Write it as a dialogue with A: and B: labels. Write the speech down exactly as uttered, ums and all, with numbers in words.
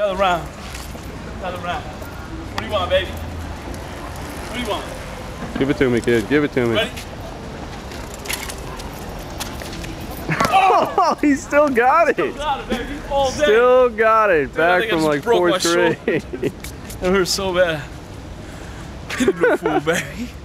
A: Another round. Another round. What do you want, baby? What do you want?
B: Give it to me, kid. Give it to me.
A: Ready?
B: Oh, he still got it.
A: Still got it, baby. All day.
B: Still got it.
A: Dude,
B: Back from like fourth grade.
A: That hurt so bad. Hit it, fool, baby.